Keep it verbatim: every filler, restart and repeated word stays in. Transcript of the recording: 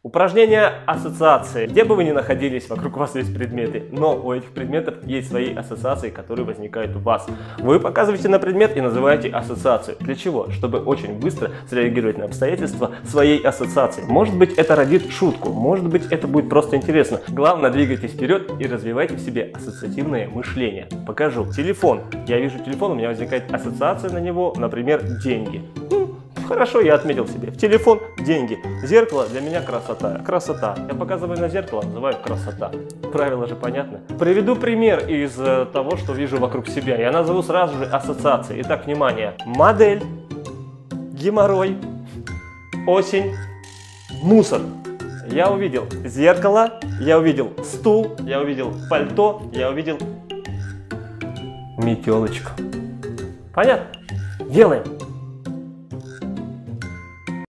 Упражнение ассоциации. Где бы вы ни находились, вокруг вас есть предметы, но у этих предметов есть свои ассоциации, которые возникают у вас. Вы показываете на предмет и называете ассоциацию. Для чего? Чтобы очень быстро среагировать на обстоятельства своей ассоциации. Может быть, это родит шутку, может быть, это будет просто интересно. Главное, двигайтесь вперед и развивайте в себе ассоциативное мышление. Покажу. Телефон. Я вижу телефон, у меня возникает ассоциация на него, например, деньги. Хорошо, я отметил себе. В телефон деньги. Зеркало для меня красота. Красота. Я показываю на зеркало, называю красота. Правило же понятно. Приведу пример из того, что вижу вокруг себя. Я назову сразу же ассоциации. Итак, внимание. Модель, геморрой, осень, мусор. Я увидел зеркало, я увидел стул, я увидел пальто, я увидел метелочку. Понятно? Делаем.